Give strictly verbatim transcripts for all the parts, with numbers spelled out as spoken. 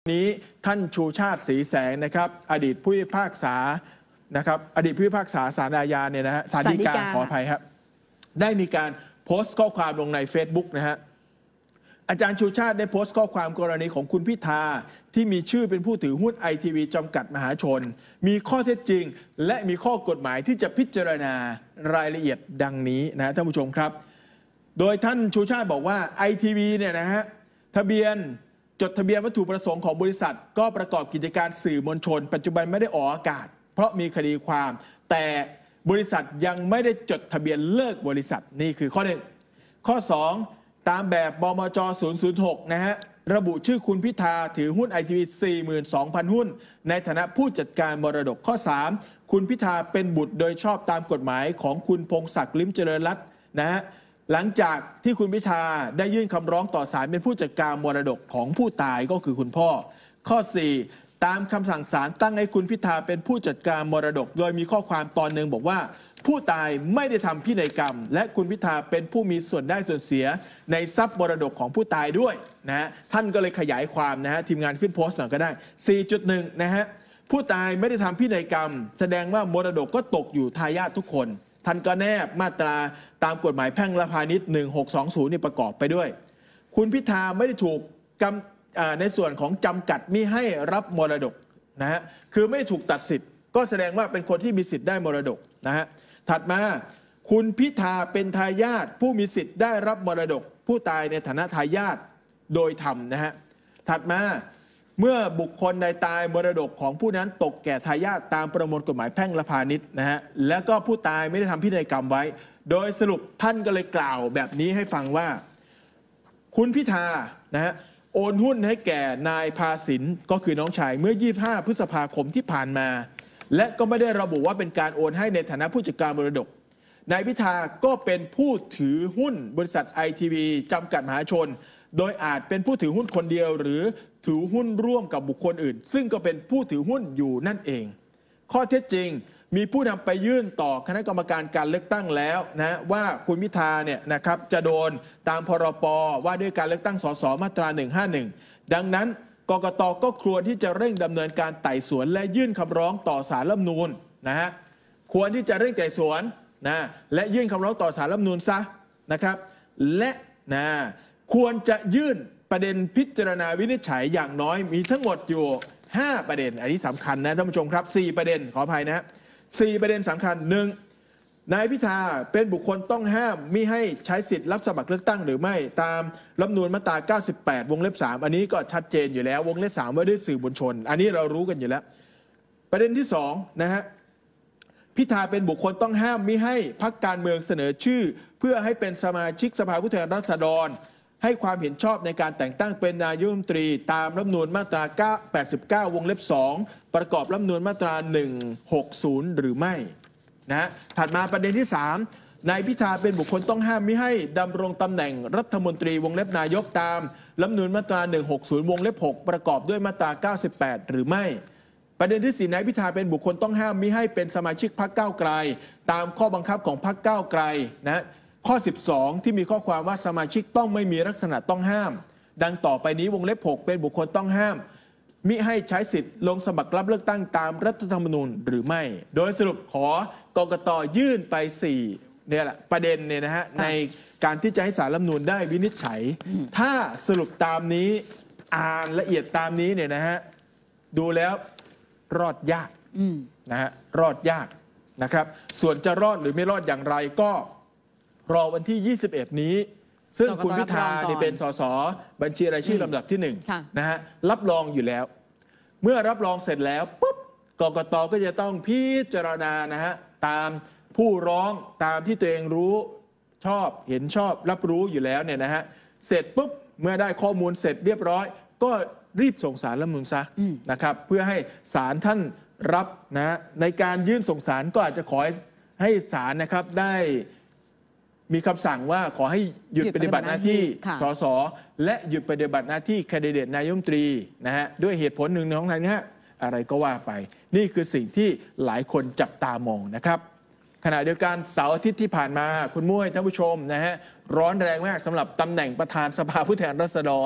นี้ท่านชูชาติศรีแสงนะครับอดีตผู้พิพากษานะครับอดีตผู้พิพากษาศาลอาญาเนี่ยนะฮะศาลฎีกาขออภัยครับได้มีการโพสต์ข้อความลงใน Facebook นะฮะอาจารย์ชูชาติได้โพสต์ข้อความกรณีของคุณพิธาที่มีชื่อเป็นผู้ถือหุ้นไอทีวีจำกัดมหาชนมีข้อเท็จจริงและมีข้อกฎหมายที่จะพิจารณารายละเอียดดังนี้นะท่านผู้ชมครับโดยท่านชูชาติบอกว่า ไอ ที วี เนี่ยนะฮะทะเบียนจดทะเบียนวัตถุประสงค์ของบริษัทก็ประกอบกิจการสื่อมวลชนปัจจุบันไม่ได้ออกอากาศเพราะมีคดีความแต่บริษัทยังไม่ได้จดทะเบียนเลิกบริษัทนี่คือข้อหนึ่งข้อสองตามแบบบมจศูนย์ศูนย์หกนะฮะระบุชื่อคุณพิธาถือหุ้น ไอ ที วี สี่หมื่นสองพัน หุ้นในฐานะผู้จัดการมรดกข้อสามคุณพิธาเป็นบุตรโดยชอบตามกฎหมายของคุณพงศักดิ์ลิ้มเจริญรัตน์นะฮะหลังจากที่คุณพิธาได้ยื่นคำร้องต่อศาลเป็นผู้จัดการมรดกของผู้ตายก็คือคุณพ่อข้อสี่ตามคำสั่งศาลตั้งให้คุณพิธาเป็นผู้จัดการมรดกโดยมีข้อความตอนหนึ่งบอกว่าผู้ตายไม่ได้ทำพินัยกรรมและคุณพิธาเป็นผู้มีส่วนได้ส่วนเสียในทรัพย์มรดกของผู้ตายด้วยนะฮะท่านก็เลยขยายความนะฮะทีมงานขึ้นโพสต์หน่อยก็ได้ สี่จุดหนึ่ง นะฮะผู้ตายไม่ได้ทำพินัยกรรมแสดงว่ามรดกก็ตกอยู่ทายาททุกคนท่านก็แนบมาตราตามกฎหมายแพ่งและพาณิชย์หนึ่งหกสองศูนย์นี่ประกอบไปด้วยคุณพิธาไม่ได้ถูกกำในส่วนของจำกัดมิให้รับมรดกนะฮะคือไม่ถูกตัดสิทธิ์ก็แสดงว่าเป็นคนที่มีสิทธิ์ได้มรดกนะฮะถัดมาคุณพิธาเป็นทายาทผู้มีสิทธิ์ได้รับมรดกผู้ตายในฐานะทายาทโดยธรรมนะฮะถัดมาเมื่อบุคคลใดตายมรดกของผู้นั้นตกแก่ทายาทตามประมวลกฎหมายแพ่งและพาณิชย์นะฮะแล้วก็ผู้ตายไม่ได้ทำพินัยกรรมไว้โดยสรุปท่านก็เลยกล่าวแบบนี้ให้ฟังว่าคุณพิธานะฮะโอนหุ้นให้แก่นายภาสินก็คือน้องชายเมื่อยี่สิบห้าพฤษภาคมที่ผ่านมาและก็ไม่ได้ระบุว่าเป็นการโอนให้ในฐานะผู้จัดการมรดกนายพิธาก็เป็นผู้ถือหุ้นบริษัท ไอ ที วี จำกัดมหาชนโดยอาจเป็นผู้ถือหุ้นคนเดียวหรือถือหุ้นร่วมกับบุคคลอื่นซึ่งก็เป็นผู้ถือหุ้นอยู่นั่นเองข้อเท็จจริงมีผู้นำไปยื่นต่อคณะกรรมการการเลือกตั้งแล้วนะว่าคุณพิธาเนี่ยนะครับจะโดนตามพรบว่าด้วยการเลือกตั้งสสมาตราหนึ่งห้าหนึ่งดังนั้นกกต.ก็ควรที่จะเร่งดำเนินการไต่สวนและยื่นคำร้องต่อศาลรัฐธรรมนูญนะฮะควรที่จะเร่งไต่สวนนะและยื่นคำร้องต่อศาลรัฐธรรมนูญซะนะครับและนะควรจะยื่นประเด็นพิจารณาวินิจฉัยอย่างน้อยมีทั้งหมดอยู่ห้าประเด็นอันนี้สำคัญนะท่านผู้ชมครับสี่ประเด็นขออภัยนะฮะสี่ประเด็นสำคัญหนึ่งนายพิธาเป็นบุคคลต้องห้ามมิให้ใช้สิทธิ์รับสมัครเลือกตั้งหรือไม่ตามรัฐธรรมนูญมาตราเก้าสิบแปดวงเล็บสามอันนี้ก็ชัดเจนอยู่แล้ววงเล็บสามว่าด้วยสื่อมวลชนอันนี้เรารู้กันอยู่แล้วประเด็นที่สองนะฮะพิธาเป็นบุคคลต้องห้ามมิให้พรรคการเมืองเสนอชื่อเพื่อให้เป็นสมาชิกสภาผู้แทนราษฎรให้ความเห็นชอบในการแต่งตั้งเป็นนายกรัฐมนตรีตามรัฐธรรมนูญมาตราแปดสิบเก้าวงเล็บสองประกอบรัฐธรรมนูญมาตราหนึ่งหกศูนย์หรือไม่นะถัดมาประเด็นที่สามนายพิธาเป็นบุคคลต้องห้ามมิให้ดำรงตำแหน่งรัฐมนตรีวงเล็บนายกตามรัฐธรรมนูญมาตราหนึ่งหกศูนย์วงเล็บหกประกอบด้วยมาตราเก้าสิบแปดหรือไม่ประเด็นที่สี่นายพิธาเป็นบุคคลต้องห้ามมิให้เป็นสมาชิกพรรคก้าวไกลตามข้อบังคับของพรรคก้าวไกลนะข้อสิบสองที่มีข้อความว่าสมาชิกต้องไม่มีลักษณะต้องห้ามดังต่อไปนี้วงเล็บหกเป็นบุคคลต้องห้ามมิให้ใช้สิทธิ์ลงสมัครรับเลือกตั้งตามรัฐธรรมนูญหรือไม่โดยสรุปขอกกต.ยื่นไปสี่เนี่ยแหละประเด็นเนี่ยนะฮะในการที่จะให้ศาลรัฐธรรมนูญได้วินิจฉัยถ้าสรุปตามนี้อ่านละเอียดตามนี้เนี่ยนะฮะดูแล้วรอดยากนะฮะรอดยากนะครับส่วนจะรอดหรือไม่รอดอย่างไรก็รอวันที่ยี่สิบเอ็ดนี้ซึ่งคุณพิธาเนี่ยเป็นสสบัญชีรายชื่อลำดับที่หนึ่งนะฮะรับรองอยู่แล้วเมื่อรับรองเสร็จแล้วปุ๊บกกต.ก็จะต้องพิจารณานะฮะตามผู้ร้องตามที่ตัวเองรู้ชอบเห็นชอบรับรู้อยู่แล้วเนี่ยนะฮะเสร็จปุ๊บเมื่อได้ข้อมูลเสร็จเรียบร้อยก็รีบส่งศาลรัฐธรรมนูญซะนะครับเพื่อให้ศาลท่านรับนะในการยื่นส่งศาลก็อาจจะขอให้ศาลนะครับได้มีคำสั่งว่าขอให้หยุดปฏิบัติหน้าที่สสและหยุดปฏิบัติหน้าที่แคนดิเดตนายกรัฐมนตรีนะฮะด้วยเหตุผลหนึ่งของทางนี้อะไรก็ว่าไปนี่คือสิ่งที่หลายคนจับตามองนะครับขณะเดียวกันเสาร์อาทิตย์ที่ผ่านมาคุณมุ้ยท่านผู้ชมนะฮะร้อนแรงมากสำหรับตำแหน่งประธานสภาผู้แทนราษฎร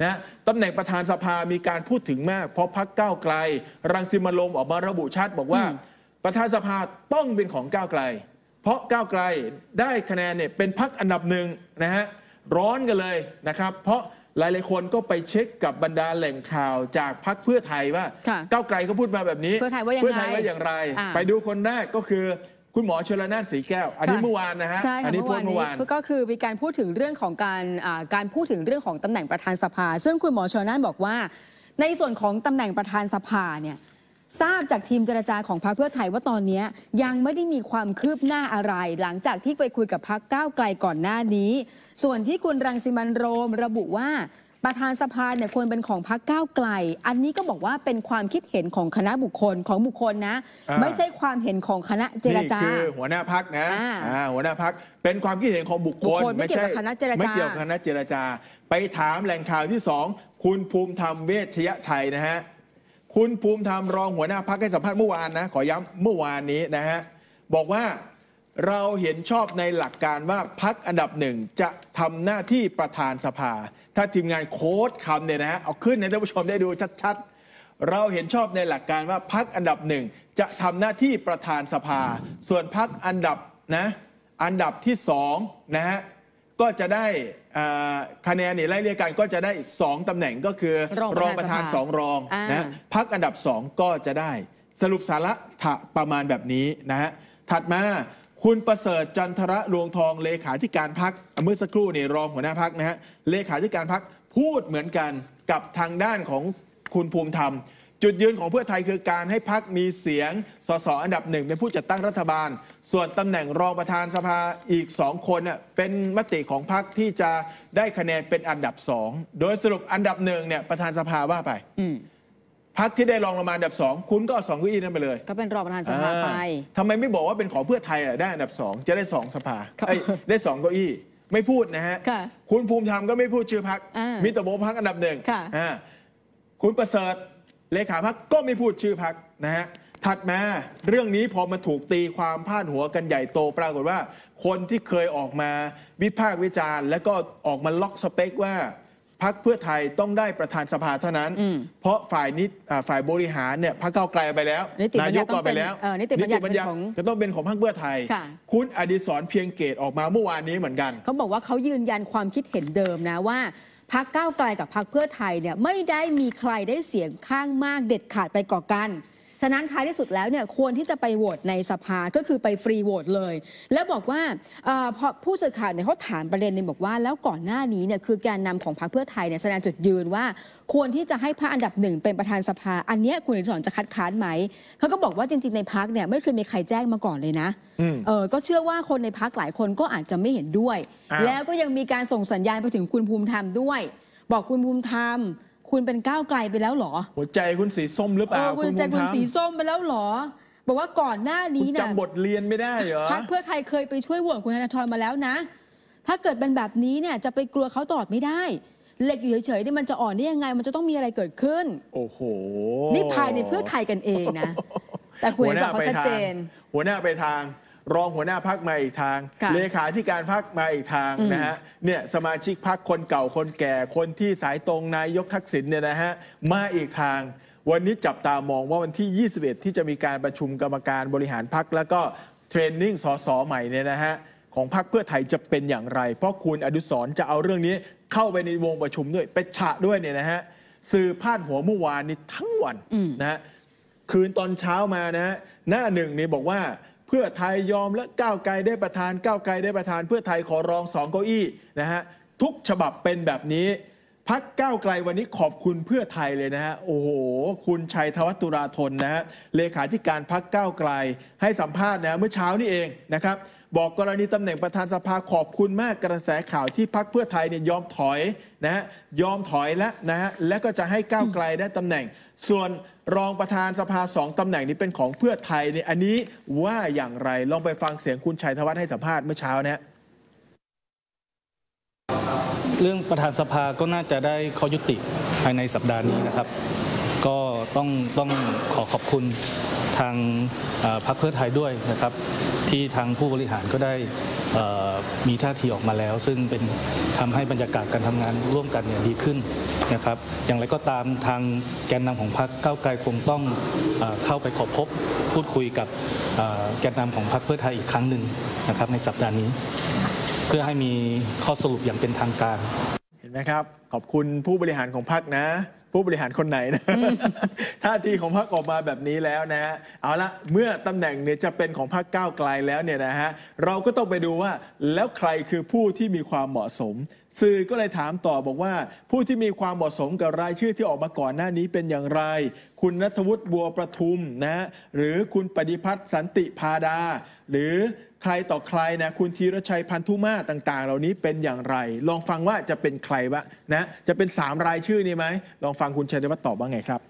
นะตำแหน่งประธานสภามีการพูดถึงมากเพราะพรรคก้าวไกลรังสิมันต์โรมออกมาระบุชัดบอกว่าประธานสภาต้องเป็นของก้าวไกลเพราะก้าวไกลได้คะแนนเนี่ยเป็นพรรคอันดับหนึ่งนะฮะร้อนกันเลยนะครับเพราะหลายๆคนก็ไปเช็คกับบรรดาแหล่งข่าวจากพรรคเพื่อไทยว่าก้าวไกลเขาพูดมาแบบนี้เพื่อไทยว่าอย่างไรเพื่อไทยว่าอย่างไรไปดูคนแรกก็คือคุณหมอชลน่านสีแก้วอันนี้เมื่อวานนะฮะอันนี้พูดเมื่อวานก็คือมีการพูดถึงเรื่องของการการพูดถึงเรื่องของตำแหน่งประธานสภาซึ่งคุณหมอชลน่านบอกว่าในส่วนของตำแหน่งประธานสภาเนี่ยทราบจากทีมเจรจาของพรรคเพื่อไทยว่าตอนนี้ยังไม่ได้มีความคืบหน้าอะไรหลังจากที่ไปคุยกับพรรคก้าวไกลก่อนหน้านี้ส่วนที่คุณรังสิมันต์โรมระบุว่าประธานสภาเนี่ยควรเป็นของพรรคก้าวไกลอันนี้ก็บอกว่าเป็นความคิดเห็นของคณะบุคคลของบุคคลนะไม่ใช่ความเห็นของคณะเจรจานี่คือหัวหน้าพรรคนะหัวหน้าพรรคเป็นความคิดเห็นของบุคคลไม่เกี่ยวกับคณะเจรจาไม่เกี่ยวกับคณะเจรจาไปถามแหล่งข่าวที่สองคุณภูมิธรรมเวชยชัยนะฮะคุณภูมิธรรมรองหัวหน้าพรรคให้สัมภาษณ์เมื่อวานนะขอย้ำเมื่อวานนี้นะฮะบอกว่าเราเห็นชอบในหลักการว่าพรรคอันดับหนึ่งจะทำหน้าที่ประธานสภาถ้าทีมงานโค้ดคำเนี่ยนะฮะเอาขึ้นให้ท่านผู้ชมได้ดูชัดๆเราเห็นชอบในหลักการว่าพรรคอันดับหนึ่งจะทำหน้าที่ประธานสภาส่วนพรรคอันดับนะอันดับที่สองนะฮะก็จะได้คะแนนเนี่ยไล่เรียกกันก็จะได้สองตำแหน่งก็คือรองประธานสองรองนะพรรคอันดับสองก็จะได้สรุปสาระประมาณแบบนี้นะฮะถัดมาคุณประเสริฐจันทระรวงทองเลขาธิการพรรคเมื่อสักครู่นี่รองหัวหน้าพรรคนะฮะเลขาธิการพรรคพูดเหมือนกันกับทางด้านของคุณภูมิธรรมจุดยืนของเพื่อไทยคือการให้พรรคมีเสียงสสอันดับหนึ่งเป็นผู้จัดตั้งรัฐบาลส่วนตำแหน่งรองประธานสภาอีกสองคนเป็นมติของพรรคที่จะได้คะแนนเป็นอันดับสองโดยสรุปอันดับหนึ่งเนี่ยประธานสภาว่าไปพรรคที่ได้รองลงมาอันดับสองคุณก็เอาสองเก้าอี้นั้นไปเลยก็เป็นรองประธานสภาไปทำไมไม่บอกว่าเป็นของเพื่อไทยได้อันดับสองจะได้สองสภาได้สองเก้าอี้ไม่พูดนะฮะคุณภูมิธรรมก็ไม่พูดชื่อพรรคมิตรโบพรรคอันดับหนึ่งคุณประเสริฐเลขาพรรคก็ไม่พูดชื่อพรรคนะฮะถัดมาเรื่องนี้พอมาถูกตีความพาดหัวกันใหญ่โตปรากฏว่าคนที่เคยออกมาวิพากษ์วิจารณ์แล้วก็ออกมาล็อกสเปคว่าพรรคเพื่อไทยต้องได้ประธานสภาเท่านั้นเพราะฝ่ายนิฝ่ายบริหารเนี่ยพรรคก้าวไกลไปแล้วนายกก็ไปแล้วนิติบัญญัติก็ต้องเป็นของพรรคเพื่อไทยคุณอดิศรเพียงเกตออกมาเมื่อวานนี้เหมือนกันเขาบอกว่าเขายืนยันความคิดเห็นเดิมนะว่าพรรคก้าวไกลกับพรรคเพื่อไทยเนี่ยไม่ได้มีใครได้เสียงข้างมากเด็ดขาดไปก่อกันฉะนั้นท้ายที่สุดแล้วเนี่ยควรที่จะไปโหวตในสภาก็คือไปฟรีโหวตเลยแล้วบอกว่าพอผู้สื่อข่าวเนี่ยเขาถามประเด็นนึงบอกว่าแล้วก่อนหน้านี้เนี่ยคือแกนนำของพรรคเพื่อไทยเนี่ยแสดงจุดยืนว่าควรที่จะให้พรรคอันดับหนึ่งเป็นประธานสภาอันนี้คุณอดิศรจะคัดค้านไหมเขาก็บอกว่าจริงๆในพรรคเนี่ยไม่เคยมีใครแจ้งมาก่อนเลยนะเออก็เชื่อว่าคนในพรรคหลายคนก็อาจจะไม่เห็นด้วยแล้วก็ยังมีการส่งสัญญาณไปถึงคุณภูมิธรรมด้วยบอกคุณภูมิธรรมคุณเป็นก้าวไกลไปแล้วหรอหัวใจคุณสีส้มหรือเปล่าคุณใจคุณสีส้มไปแล้วหรอบอกว่าก่อนหน้านี้นะจำบทเรียนไม่ได้เหรอพรรคเพื่อไทยเคยไปช่วยโหวตคุณธนาธรมาแล้วนะถ้าเกิดเป็นแบบนี้เนี่ยจะไปกลัวเขาตลอดไม่ได้เหล็กอยู่เฉยๆนี่มันจะอ่อนได้ยังไงมันจะต้องมีอะไรเกิดขึ้นโอ้โหนี่ภายในเพื่อไทยกันเองนะแต่คุณอดิศรเขาชัดเจนหัวหน้าไปทางรองหัวหน้าพรรคมาอีกทางเลขาธิการพรรคมาอีกทางนะฮะเนี่ยสมาชิกพรรคคนเก่าคนแก่คนที่สายตรงนายกทักษิณเนี่ยนะฮะมาอีกทางวันนี้จับตามองว่าวันที่ยี่สิบเอ็ดที่จะมีการประชุมกรรมการบริหารพรรคแล้วก็เทรนนิ่งสสใหม่เนี่ยนะฮะของพรรคเพื่อไทยจะเป็นอย่างไรเพราะคุณอดิศรจะเอาเรื่องนี้เข้าไปในวงประชุมด้วยไปฉะด้วยเนี่ยนะฮะสื่อพาดหัวเมื่อวานนี้ทั้งวันนะฮะคืนตอนเช้ามานะฮะหน้าหนึ่งนี่บอกว่าเพื่อไทยยอมและก้าวไกลได้ประธานก้าวไกลได้ประธานเพื่อไทยขอรองสองเก้าอี้นะฮะทุกฉบับเป็นแบบนี้พรรคก้าวไกลวันนี้ขอบคุณเพื่อไทยเลยนะฮะโอ้โหคุณชัยธวัฒน์ตุลาธนนะฮะเลขาธิการพรรคก้าวไกลให้สัมภาษณ์นะเมื่อเช้านี้เองนะครับบอกกรณีตำแหน่งประธานสภาขอบคุณมากกระแสข่าวที่พรรคเพื่อไทยเนี่ยยอมถอยนะฮะยอมถอยแล้วนะฮะและก็จะให้ก้าวไกลได้ตำแหน่งส่วนรองประธานสภาสองตำแหน่งนี้เป็นของเพื่อไทยเนี่ยอันนี้ว่าอย่างไรลองไปฟังเสียงคุณชัยธวัฒน์ให้สัมภาษณ์เมื่อเช้านะเรื่องประธานสภาก็น่าจะได้ข้อยุติภายในสัปดาห์นี้นะครับก็ต้องต้องขอขอบคุณทางพรรคเพื่อไทยด้วยนะครับทที่ทางผู้บริหารก็ได้มีท่าทีออกมาแล้วซึ่งเป็นทำให้บรรยากาศการทำงานร่วมกันเนี่ยดีขึ้นนะครับอย่างไรก็ตามทางแกนนำของพรรคก้าวไกลคงต้องเข้าไปขอพบพูดคุยกับแกนนำของพรรคเพื่อไทยอีกครั้งหนึ่งนะครับในสัปดาห์นี้เพื่อให้มีข้อสรุปอย่างเป็นทางการเห็นไหมครับขอบคุณผู้บริหารของพรรคนะผู้บริหารคนไหนนะท่าทีของพรรคออกมาแบบนี้แล้วนะฮะเอาละเมื่อตำแหน่งเนี่ยจะเป็นของพรรคก้าวไกลแล้วเนี่ยนะฮะเราก็ต้องไปดูว่าแล้วใครคือผู้ที่มีความเหมาะสมสื่อก็เลยถามต่อบอกว่าผู้ที่มีความเหมาะสมกับรายชื่อที่ออกมาก่อนหน้านี้เป็นอย่างไรคุณณัฐวุฒิบัวประทุมนะหรือคุณปฏิพัฒน์สันติพาดาหรือใครต่อใครนะคุณธีรชัยพันธุมาต่างๆเหล่านี้เป็นอย่างไรลองฟังว่าจะเป็นใครวะนะจะเป็นสามรายชื่อนี้ไหมลองฟังคุณชัยวัฒน์ตอบว่าไงครับ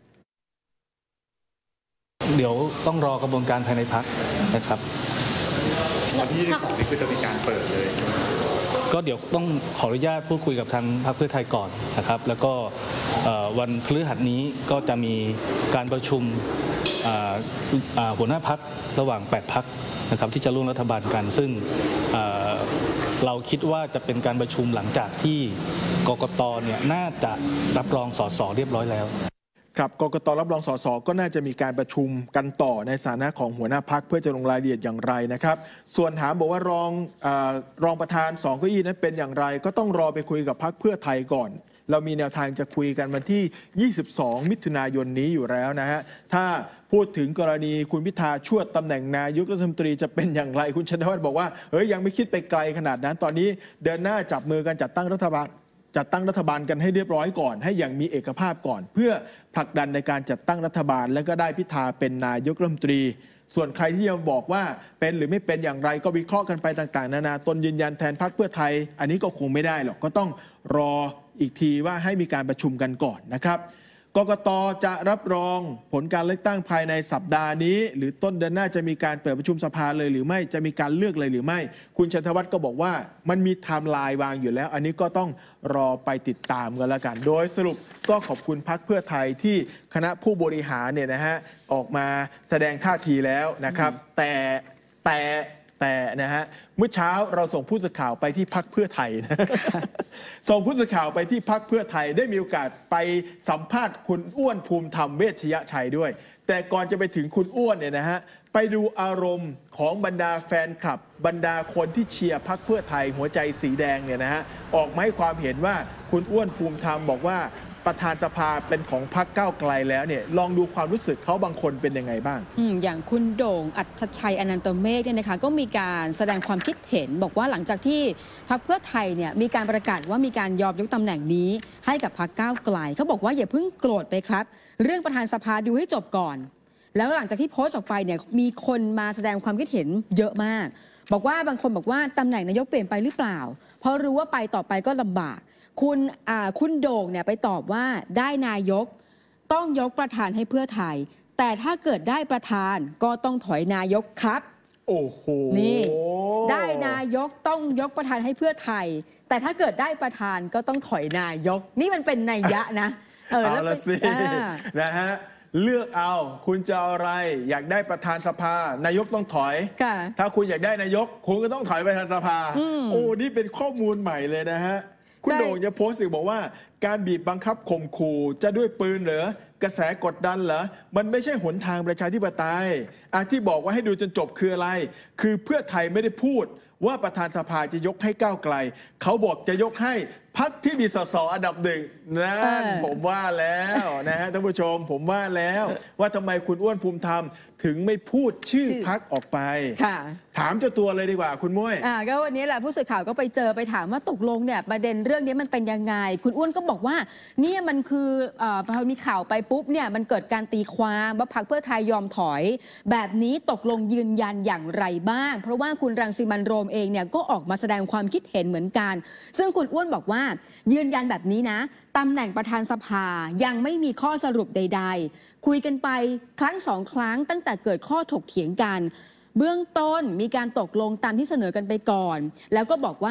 เดี๋ยวต้องรอกระบวนการภายในพรรคนะครับวันที่สองนี้คือจะมีการเปิดเลยก็เดี๋ยวต้องขออนุญาตพูดคุยกับทางพรรคเพื่อไทยก่อนนะครับแล้วก็วันพฤหัสนี้ก็จะมีการประชุมหัวหน้าพรรคระหว่างแปดพรรคนะครับที่จะร่วมรัฐบาลกันซึ่งเราคิดว่าจะเป็นการประชุมหลังจากที่กกตเนี่ยน่าจะรับรองสสเรียบร้อยแล้วครับกกตรับรองสสก็น่าจะมีการประชุมกันต่อในฐานะของหัวหน้าพรรคเพื่อจะลงรายละเอียดอย่างไรนะครับส่วนถามบอกว่ารองอรองประธานสองเก้าอี้นั้นเป็นอย่างไรก็ต้องรอไปคุยกับพรรคเพื่อไทยก่อนเรามีแนวทางจะคุยกันวันที่ยี่สิบสองมิถุนายนนี้อยู่แล้วนะฮะถ้าพูดถึงกรณีคุณพิธาชวดตำแหน่งนายกรัฐมนตรีจะเป็นอย่างไรคุณชัยวัฒน์บอกว่าเฮ้ยยังไม่คิดไปไกลขนาดนั้นตอนนี้เดินหน้าจับมือกันจัดตั้งรัฐบาลจัดตั้งรัฐบาลกันให้เรียบร้อยก่อนให้อย่างมีเอกภาพก่อนเพื่อผลักดันในการจัดตั้งรัฐบาลและก็ได้พิธาเป็นนายกรัฐมนตรีส่วนใครที่จะบอกว่าเป็นหรือไม่เป็นอย่างไรก็วิเคราะห์กันไปต่างๆนานาตนยืนยันแทนพรรคเพื่อไทยอันนี้ก็คงไม่ได้หรอกก็ต้องรออีกทีว่าให้มีการประชุมกันก่อนนะครับกกต.จะรับรองผลการเลือกตั้งภายในสัปดาห์นี้หรือต้นเดือนหน้าจะมีการเปิดประชุมสภาเลยหรือไม่จะมีการเลือกเลยหรือไม่คุณชัยวัฒน์ก็บอกว่ามันมีไทม์ไลน์วางอยู่แล้วอันนี้ก็ต้องรอไปติดตามกันแล้วกันโดยสรุปก็ขอบคุณพรรคเพื่อไทยที่คณะผู้บริหารเนี่ยนะฮะออกมาแสดงท่าทีแล้วนะครับแต่แต่แต่นะฮะเมื่อเช้าเราส่งผู้สื่อข่าวไปที่พรรคเพื่อไทยนะส่งผู้สื่อข่าวไปที่พรรคเพื่อไทยได้มีโอกาสไปสัมภาษณ์คุณอ้วนภูมิธรรมเวชยชัยด้วยแต่ก่อนจะไปถึงคุณอ้วนเนี่ยนะฮะไปดูอารมณ์ของบรรดาแฟนคลับบรรดาคนที่เชียร์พรรคเพื่อไทยหัวใจสีแดงเนี่ยนะฮะออกมาให้ความเห็นว่าคุณอ้วนภูมิธรรมบอกว่าประธานสภาเป็นของพรรคก้าวไกลแล้วเนี่ยลองดูความรู้สึกเขาบางคนเป็นยังไงบ้างอ, อย่างคุณโด่งอัธชัยอนันตเมฆเนี่ยนะคะก็มีการแสดงความคิดเห็นบอกว่าหลังจากที่พรรคเพื่อไทยเนี่ยมีการประกาศว่ามีการยอมยกตำแหน่งนี้ให้กับพรรคก้าวไกลเขาบอกว่าอย่าเพิ่งโกรธไปครับเรื่องประธานสภาดูให้จบก่อนแล้วหลังจากที่โพสต์ออกไปเนี่ยมีคนมาแสดงความคิดเห็นเยอะมากบอกว่าบางคนบอกว่าตำแหน่งนายกเปลี่ยนไปหรือเปล่าเพราะรู้ว่าไปต่อไปก็ลำบากคุณคุณโด่งเนี่ยไปตอบว่าได้นายกต้องยกประธานให้เพื่อไทยแต่ถ้าเกิดได้ประธานก็ต้องถอยนายกครับโอ้โหนี่ได้นายกต้องยกประธานให้เพื่อไทยแต่ถ้าเกิดได้ประธานก็ต้องถอยนายกนี่มันเป็นนัยยะนะเออแล้วสินะฮะเลือกเอาคุณจะเอาอะไรอยากได้ประธานสภานายกต้องถอยถ้าคุณอยากได้นายกคุณก็ต้องถอยประธานสภาโอ้นี่เป็นข้อมูลใหม่เลยนะฮะคุณโด่งจะโพสต์อีกบอกว่าการบีบบังคับข่มขู่จะด้วยปืนเหรอกระแสกดดันเหรอมันไม่ใช่หนทางประชาธิปไตยอ่ะที่บอกว่าให้ดูจนจบคืออะไรคือเพื่อไทยไม่ได้พูดว่าประธานสภาจะยกให้ก้าวไกลเขาบอกจะยกให้พรรคที่มีสสอันดับหนึ่งนั่นผมว่าแล้วนะฮะท่านผู้ชมผมว่าแล้วว่าทำไมคุณอ้วนภูมิธรรมถึงไม่พูดชื่อพรรคออกไปถามเจ้าตัวเลยดีกว่าคุณม้วยอ่าก็วันนี้แหละผู้สื่อข่าวก็ไปเจอไปถามว่าตกลงเนี่ยประเด็นเรื่องนี้มันเป็นยังไงคุณอ้วนก็บอกว่าเนี่ยมันคือเอ่อพอมีข่าวไปปุ๊บเนี่ยมันเกิดการตีความว่าพรรคเพื่อไทยยอมถอยแบบนี้ตกลงยืนยันอย่างไรบ้างเพราะว่าคุณรังสิมันต์โรมเองเนี่ยก็ออกมาแสดงความคิดเห็นเหมือนกันซึ่งคุณอ้วนบอกว่ายืนยันแบบนี้นะตำแหน่งประธานสภายังไม่มีข้อสรุปใดๆคุยกันไปครั้งสองครั้งตั้งแต่เกิดข้อถกเถียงกันเบื้องต้นมีการตกลงตามที่เสนอกันไปก่อนแล้วก็บอกว่า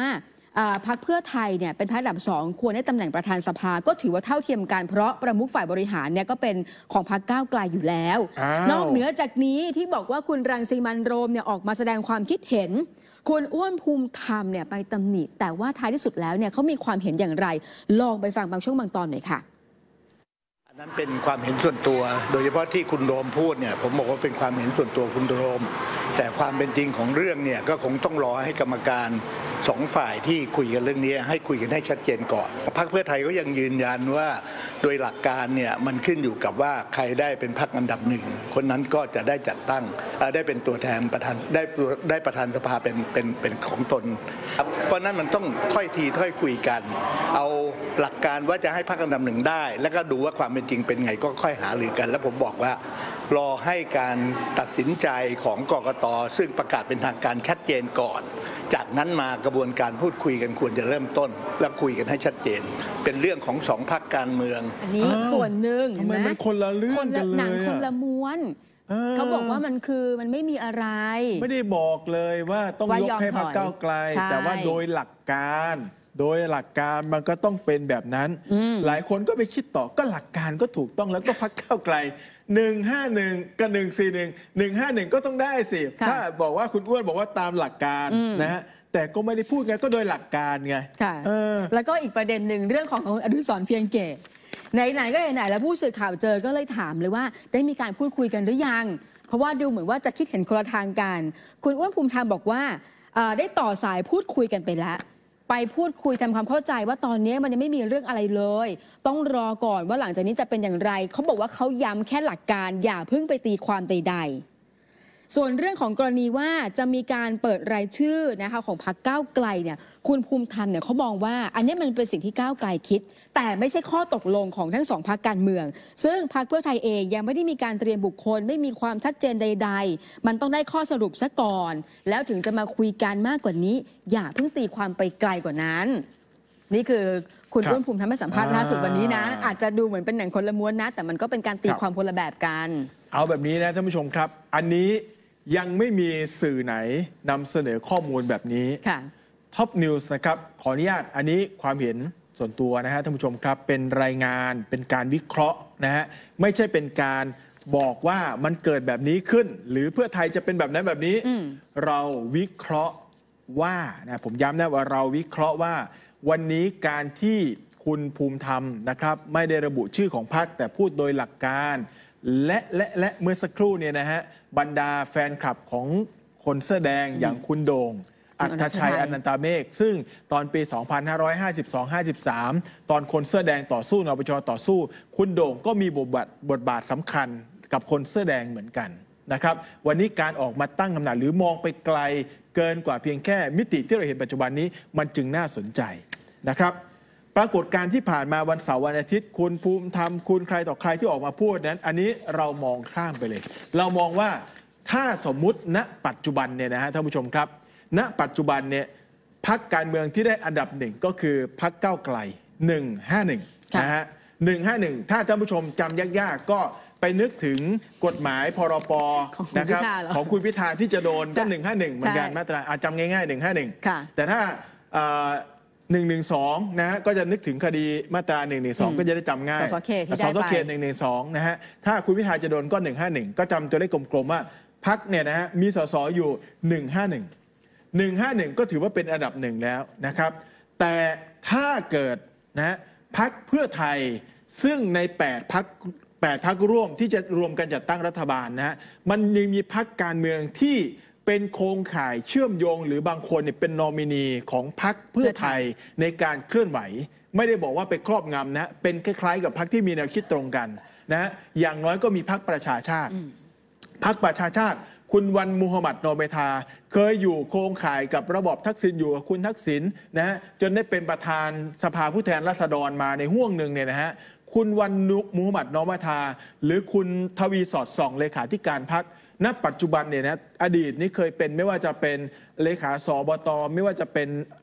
พรรคเพื่อไทยเนี่ยเป็นพรรคอันดับสองควรได้ตำแหน่งประธานสภาก็ถือว่าเท่าเทียมกันเพราะประมุขฝ่ายบริหารเนี่ยก็เป็นของพรรคก้าวไกลอยู่แล้ว นอกเหนือจากนี้ที่บอกว่าคุณรังสิมันต์โรมเนี่ยออกมาแสดงความคิดเห็นคุณอ้วนภูมิธรรมเนี่ยไปตำหนิแต่ว่าท้ายที่สุดแล้วเนี่ยเขามีความเห็นอย่างไรลองไปฟังบางช่วงบางตอนหน่อยค่ะอันนั้นเป็นความเห็นส่วนตัวโดยเฉพาะที่คุณโรมพูดเนี่ยผมบอกว่าเป็นความเห็นส่วนตัวคุณโรมแต่ความเป็นจริงของเรื่องเนี่ยก็คงต้องรอให้กรรมการสองฝ่ายที่คุยกันเรื่องนี้ให้คุยกันให้ชัดเจนก่อนพรรคเพื่อไทยก็ยังยืนยันว่าโดยหลักการเนี่ยมันขึ้นอยู่กับว่าใครได้เป็นพรรคอันดับหนึ่งคนนั้นก็จะได้จัดตั้งได้เป็นตัวแทนประธานได้ได้ประธานสภาเป็นเป็นเป็นของตนเพราะนั้นมันต้องถ้อยทีถ้อยคุยกันเอาหลักการว่าจะให้พรรคอันดับหนึ่งได้แล้วก็ดูว่าความเป็นจริงเป็นไงก็ค่อยหารือกันแล้วผมบอกว่ารอให้การตัดสินใจของกกต.ซึ่งประกาศเป็นทางการชัดเจนก่อนจากนั้นมากระบวนการพูดคุยกันควรจะเริ่มต้นและคุยกันให้ชัดเจนเป็นเรื่องของสองพรรคการเมืองอันนี้ส่วนหนึ่งทำไมมันคนละเรื่องกันเลยหนังคนละม้วนเขาบอกว่ามันคือมันไม่มีอะไรไม่ได้บอกเลยว่าต้องยกให้พรรคก้าวไกลแต่ว่าโดยหลักการโดยหลักการมันก็ต้องเป็นแบบนั้นหลายคนก็ไปคิดต่อก็หลักการก็ถูกต้องแล้วก็พรรคก้าวไกลหนึ่งห้าหนึ่งกับหนึ่งสี่หนึ่งหนึ่งห้าหนึ่งก็ต้องได้สิถ้าบอกว่าคุณอ้วนบอกว่าตามหลักการนะฮะแต่ก็ไม่ได้พูดไงก็โดยหลักการไงแล้วก็อีกประเด็นหนึ่งเรื่องของอนุสรณ์เพียงเกตไหนๆก็ไหนๆแล้วผู้สื่อข่าวเจอก็เลยถามเลยว่าได้มีการพูดคุยกันหรือยังเพราะว่าดูเหมือนว่าจะคิดเห็นคนละทางกันคุณอ้วนภูมิธรรมบอกว่าได้ต่อสายพูดคุยกันไปแล้วไปพูดคุยทำความเข้าใจว่าตอนนี้มันยังไม่มีเรื่องอะไรเลยต้องรอก่อนว่าหลังจากนี้จะเป็นอย่างไรเขาบอกว่าเขาย้ำแค่หลักการอย่าเพิ่งไปตีความใดๆส่วนเรื่องของกรณีว่าจะมีการเปิดรายชื่อนะคะของพรรคก้าวไกลเนี่ยคุณภูมิธรรมเนี่ยเขามองว่าอันนี้มันเป็นสิ่งที่ก้าวไกลคิดแต่ไม่ใช่ข้อตกลงของทั้งสองพรรคการเมืองซึ่งพรรคเพื่อไทยเองยังไม่ได้มีการเตรียมบุคคลไม่มีความชัดเจนใดๆมันต้องได้ข้อสรุปซะก่อนแล้วถึงจะมาคุยกันมากกว่านี้อย่าเพิ่งตีความไปไกลกว่านั้นนี่คือคุณอ้วนภูมิธรรมให้สัมภาษณ์ล่าสุดวันนี้นะอาจจะดูเหมือนเป็นหนังคนละม้วนนะแต่มันก็เป็นการตีความคนละแบบกันเอาแบบนี้นะท่านผู้ชมครับอันนี้ยังไม่มีสื่อไหนนำเสนอข้อมูลแบบนี้ท็อปนิวส์นะครับขออนุญาตอันนี้ความเห็นส่วนตัวนะฮะท่านผู้ชมครับเป็นรายงานเป็นการวิเคราะห์นะฮะไม่ใช่เป็นการบอกว่ามันเกิดแบบนี้ขึ้นหรือเพื่อไทยจะเป็นแบบนั้นแบบนี้เราวิเคราะห์ว่านะผมย้ำนะว่าเราวิเคราะห์ว่าวันนี้การที่คุณภูมิธรรมนะครับไม่ได้ระบุชื่อของพรรคแต่พูดโดยหลักการและและและเมื่อสักครู่เนี่ยนะฮะบรรดาแฟนคลับของคนเสื้อแดงอย่างคุณโด่งอัครชัยอนันตเมฆซึ่งตอนปี สองพันห้าร้อยห้าสิบสอง ห้าสิบสาม ตอนคนเสื้อแดงต่อสู้นปช.ต่อสู้คุณโด่งก็มีบทบาทบทบาทสำคัญกับคนเสื้อแดงเหมือนกันนะครับวันนี้การออกมาตั้งคำถามหรือมองไปไกลเกินกว่าเพียงแค่มิติที่เราเห็นปัจจุบันนี้มันจึงน่าสนใจนะครับปรากฏการณ์ที่ผ่านมาวันเสาร์วันอาทิตย์คุณภูมิธรรมคุณใครต่อใครที่ออกมาพูดนั้นอันนี้เรามองข้ามไปเลยเรามองว่าถ้าสมมุติณปัจจุบันเนี่ยนะฮะท่านผู้ชมครับณปัจจุบันเนี่ยพรรคการเมืองที่ได้อันดับหนึ่งก็คือพรรคก้าวไกลหนึ่งห้าหนึ่งนะฮะหนึ่งห้าหนึ่งถ้าท่านผู้ชมจำยากๆก็ไปนึกถึงกฎหมายพรปนะครับของคุณพิธาที่จะโดนก็หนึ่งห้าหนึ่งเหมือนกันมาตราจำง่ายๆหนึ่งห้าหนึ่งแต่ถ้าหนึ่งหนึ่งสองนะฮะก็จะนึกถึงคดีมาตราหนึ่งหนึ่งสองก็จะได้จำง่ายสสเขตที่ได้ไปสสเขตหนึ่งหนึ่งสองนะฮะถ้าคุณพิธาจะโดนก็หนึ่งห้าหนึ่งก็จำตัวเลขกลมๆว่าพรรคเนี่ยนะฮะมีสสอยู่หนึ่งห้าหนึ่ง หนึ่งห้าหนึ่งก็ถือว่าเป็นอันดับหนึ่งแล้วนะครับแต่ถ้าเกิดนะพรรคเพื่อไทยซึ่งในแปดพรรคแปดพรรคร่วมที่จะรวมกันจัดตั้งรัฐบาลนะฮะมันยังมีพรรคการเมืองที่เป็นโครงข่ายเชื่อมโยงหรือบางคนเนี่ยเป็นนอมินีของพรรคเพื่อไทยในการเคลื่อนไหวไม่ได้บอกว่าไปครอบงำนะเป็นคล้ายๆกับพรรคที่มีแนวคิดตรงกันนะอย่างน้อยก็มีพรรคประชาชาติพรรคประชาชาติคุณวันมุฮัมหมัดนอเมธาเคยอยู่โครงข่ายกับระบอบทักษิณอยู่กับคุณทักษิณนะฮะจนได้เป็นประธานสภาผู้แทนราษฎรมาในห่วงหนึ่งเนี่ยนะฮะคุณวันมุฮัมหมัดนอเมธาหรือคุณทวีสอดส่องเลขาธิการพรรคณปัจจุบันเนี่ยนะอดีตนี้เคยเป็นไม่ว่าจะเป็นเลขาสบตไม่ว่าจะเป็น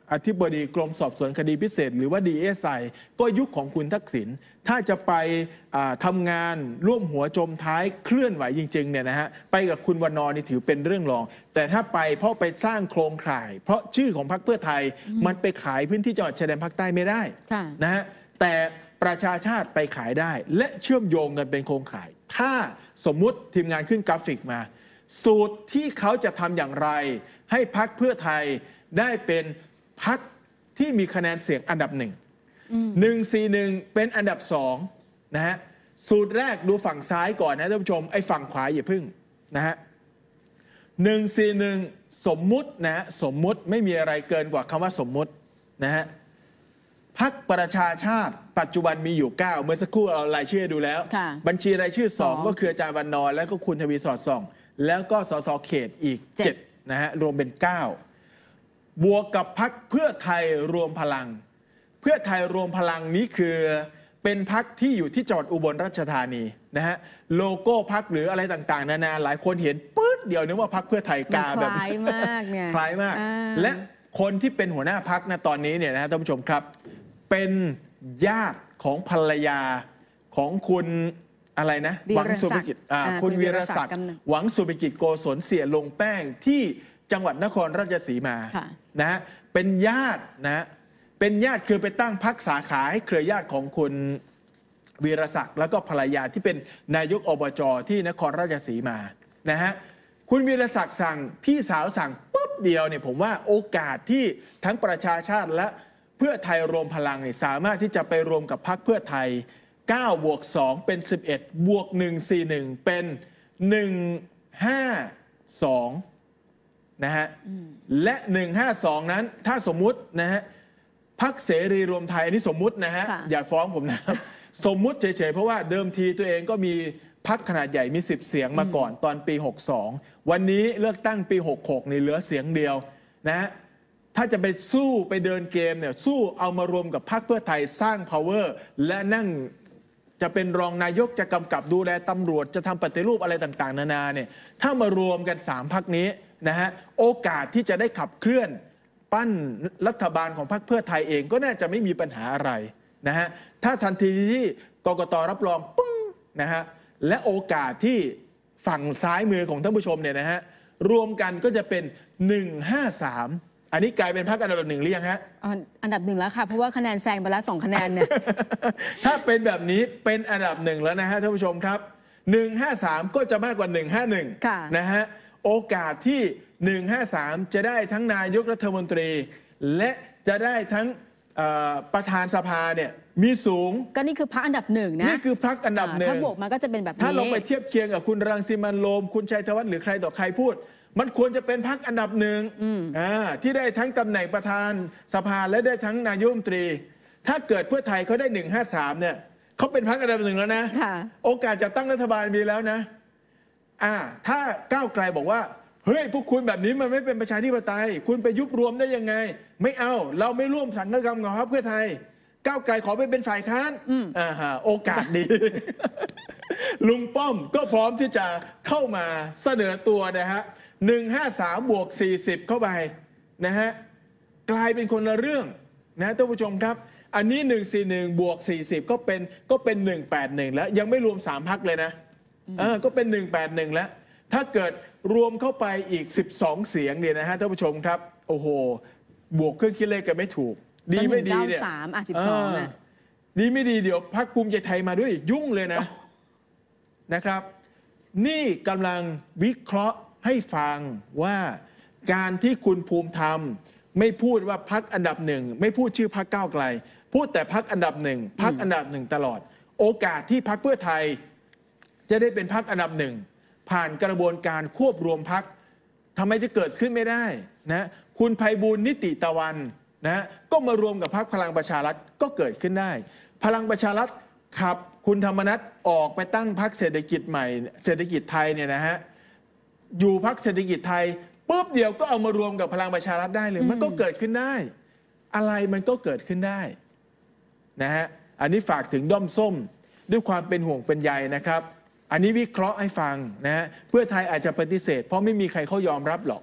อธิบดีกรมสอบสวนคดีพิเศษหรือว่า ดี เอส ไอ ก็ยุคของคุณทักษิณถ้าจะไปทำงานร่วมหัวจมท้ายเคลื่อนไหวจริงๆเนี่ยนะฮะไปกับคุณวันนอร์นี่ถือเป็นเรื่องรองแต่ถ้าไปเพราะไปสร้างโครงข่าย เพราะชื่อของพรรคเพื่อไทยมันไปขายพื้นที่จังหวัดชายแดนภาคใต้ไม่ได้นะฮะแต่ประชาชาติไปขายได้และเชื่อมโยงกันเป็นโครงข่าย ถ้าสมมุติทีมงานขึ้นกราฟิกมาสูตรที่เขาจะทำอย่างไรให้พรรคเพื่อไทยได้เป็นพรรคที่มีคะแนนเสียงอันดับหนึ่งหนึ่งสี่หนึ่งเป็นอันดับสองนะฮะสูตรแรกดูฝั่งซ้ายก่อนนะท่านผู้ชมไอ้ฝั่งขวาอย่าพึ่งนะฮะหนึ่งสี่หนึ่งสมมุตินะฮะสมมุติไม่มีอะไรเกินกว่าคำว่าสมมุตินะฮะพรรคประชาชาติปัจจุบันมีอยู่เก้าเมื่อสักครู่เรารายชื่อดูแล้วบัญชีรายชื่อสองก็คืออาจารย์วันนอร์แล้วก็คุณทวีสอดส่องแล้วก็สสเขตอีกเจ็ดนะฮะรวมเป็นเก้าบวกกับพรรคเพื่อไทยรวมพลังเพื่อไทยรวมพลังนี้คือเป็นพรรคที่อยู่ที่จังหวัดอุบลราชธานีนะฮะโลโก้พรรคหรืออะไรต่างๆนานาหลายคนเห็นปื๊ดเดียวนึกว่าพรรคเพื่อไทยกาแบบคล้ายมากเนี่ยคล้ายมากและคนที่เป็นหัวหน้าพรรคนะตอนนี้เนี่ยนะท่านผู้ชมครับเป็นญาติของภรรยาของคุณอะไรนะหวังสุภกิจคุณวีรศักดิ์หวังสุภกิจโกศลเสียลงแป้งที่จังหวัดนครราชสีมานะฮะเป็นญาตินะเป็นญาติคือไปตั้งพรรคสาขาให้เครือญาติของคุณวีรศักดิ์แล้วก็ภรรยาที่เป็นนายกอบจที่นครราชสีมานะฮะคุณวีรศักดิ์สั่งพี่สาวสั่งปุ๊บเดียวเนี่ยผมว่าโอกาสที่ทั้งประชาชาติและเพื่อไทยรวมพลังเนี่ยสามารถที่จะไปรวมกับพรรคเพื่อไทยเก้าบวกสองเป็นสิบเอ็ดบวกหนึ่งสี่หนึ่งเป็นหนึ่งห้าสองนะฮะและหนึ่งห้าสองนั้นถ้าสมมุตินะฮะพรรคเสรีรวมไทยอันนี้สมมุตินะฮะอย่าฟ้องผมนะสมมุติเฉยๆเพราะว่าเดิมทีตัวเองก็มีพรรคขนาดใหญ่มีสิบเสียงมาก่อนตอนปีหกสองวันนี้เลือกตั้งปีหกหกนี่เหลือเสียงเดียวนะฮะถ้าจะไปสู้ไปเดินเกมเนี่ยสู้เอามารวมกับพรรคเพื่อไทยสร้าง power และนั่งจะเป็นรองนายกจะกำกับดูแลตำรวจจะทำปฏิรูปอะไรต่างๆนานาเนี่ยถ้ามารวมกันสามพรรคนี้นะฮะโอกาสที่จะได้ขับเคลื่อนปั้นรัฐบาลของพรรคเพื่อไทยเองก็น่าจะไม่มีปัญหาอะไรนะฮะถ้าทันทีที่กกต.รับรองปึ้งนะฮะและโอกาสที่ฝั่งซ้ายมือของท่านผู้ชมเนี่ยนะฮะรวมกันก็จะเป็นหนึ่งห้าสามอันนี้กลายเป็นพรรคอันดับหนึ่งหรือยังฮะอันดับหนึ่งแล้วค่ะเพราะว่าคะแนนแซงไปแล้วสองคะแนนเนี่ยถ้าเป็นแบบนี้เป็นอันดับหนึ่งแล้วนะฮะท่านผู้ชมครับหนึ่งห้าสามก็จะมากกว่าหนึ่งห้าหนึ่งนะฮะโอกาสที่หนึ่งห้าสามจะได้ทั้งนายกรัฐมนตรีและจะได้ทั้งประธานสภาเนี่ยมีสูงก็นี่คือพรรคอันดับหนึ่งนะนี่คือพรรคอันดับหนึ่งถ้าบวกมาก็จะเป็นแบบนี้ถ้าลงไปเทียบเคียงกับคุณรังสิมันต์โรมคุณชัยธวัฒน์หรือใครต่อใครพูดมันควรจะเป็นพรรคอันดับหนึ่งที่ได้ทั้งตำแหน่งประธานสภาและได้ทั้งนายกรัฐมนตรีถ้าเกิดเพื่อไทยเขาได้หนึ่งห้าสามเนี่ยเขาเป็นพรรคอันดับหนึ่งแล้วนะโอกาสจะตั้งรัฐบาลมีแล้วนะอ่าถ้าก้าวไกลบอกว่าเฮ้ยพวกคุณแบบนี้มันไม่เป็นประชาธิปไตยคุณไปยุบรวมได้ยังไงไม่เอาเราไม่ร่วมสังกัดกรรมกับพรรคเพื่อไทยก้าวไกลขอไปเป็นฝ่ายค้านอ่าฮะโอกาสดี ลุงป้อมก็พร้อมที่จะเข้ามาเสนอตัวนะฮะหนึ่งห้าสามบวกสี่สิบเข้าไปนะฮะกลายเป็นคนละเรื่องนะท่านผู้ชมครับอันนี้หนึ่งสี่หนึ่งบวกสี่สิบก็เป็นก็เป็นหนึ่งแปดหนึ่งแล้วยังไม่รวมสามพรรคเลยนะเออก็เป็นหนึ่งแปดหนึ่งแล้วถ้าเกิดรวมเข้าไปอีกสิบสองเสียงเนี่ยนะฮะท่านผู้ชมครับโอ้โหบวกเครื่องคิดเลขกันไม่ถูกดีไม่ดีเนี่ยสามอ่ะสิบสองอ่ะดีไม่ดีเดี๋ยวพรรคภูมิใจไทยมาด้วยอีกยุ่งเลยนะนะครับนี่กำลังวิเคราะห์ให้ฟังว่าการที่คุณภูมิธรรมไม่พูดว่าพรรคอันดับหนึ่งไม่พูดชื่อพรรคก้าวไกลพูดแต่พรรคอันดับหนึ่งพรรคอันดับหนึ่งตลอดโอกาสที่พรรคเพื่อไทยจะได้เป็นพรรคอันดับหนึ่งผ่านกระบวนการควบรวมพรรคทำไมจะเกิดขึ้นไม่ได้นะคุณไพบูลย์นิติตะวันนะก็มารวมกับพรรคพลังประชารัฐก็เกิดขึ้นได้พลังประชารัฐขับคุณธรรมนัสออกไปตั้งพรรคเศรษฐกิจใหม่เศรษฐกิจไทยเนี่ยนะฮะอยู่พรรคเศรษฐกิจไทยปุ๊บเดียวก็เอามารวมกับพลังประชารัฐได้เลยมันก็เกิดขึ้นได้อะไรมันก็เกิดขึ้นได้นะฮะอันนี้ฝากถึงด้อมส้มด้วยความเป็นห่วงเป็นใยนะครับอันนี้วิเคราะห์ให้ฟังนะฮะเพื่อไทยอาจจะปฏิเสธเพราะไม่มีใครเขายอมรับหรอก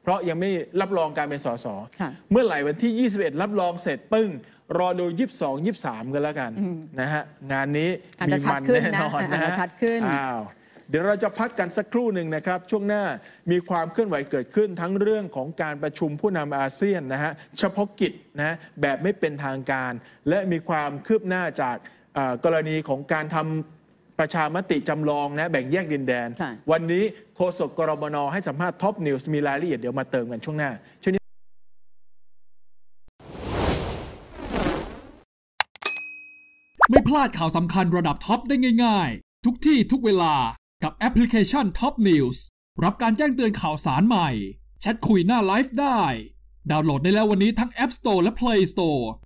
เพราะยังไม่รับรองการเป็นสสค่ะเมื่อไหร่วันที่ยี่สิบเอ็ดรับรองเสร็จปึ้งรอดูยี่สิบสอง ยี่สิบสามกันแล้วกันนะฮะงานนี้อาจมีจะชัดมันขึ้นแน่นะนอนนะอาจฮะจะชัดขึ้นอ้าวเดี๋ยวเราจะพักกันสักครู่หนึ่งนะครับช่วงหน้ามีความเคลื่อนไหวเกิดขึ้นทั้งเรื่องของการประชุมผู้นำอาเซียนนะฮะเฉพาะกิจนะแบบไม่เป็นทางการ และมีความคืบหน้าจากเอ่อกรณีของการทำประชามติจำลองนะแบ่งแยกดินแดนค่ะวันนี้โฆษกกรมนให้สัมภาษณ์ท็อปนิวส์มีรายละเอียดเดี๋ยวมาเติมกันช่วงหน้าช่วงนี้ไม่พลาดข่าวสำคัญระดับท็อปได้ง่ายๆทุกที่ทุกเวลากับแอปพลิเคชัน Top News รับการแจ้งเตือนข่าวสารใหม่แชทคุยหน้าไลฟ์ได้ดาวน์โหลดได้แล้ววันนี้ทั้ง App Store และ Play Store